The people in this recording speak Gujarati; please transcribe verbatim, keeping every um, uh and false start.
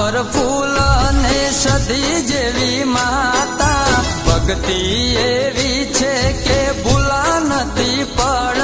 अमर फूल ने सदी जेवी माता भक्ति एवी छे के भूला नथी पड़े।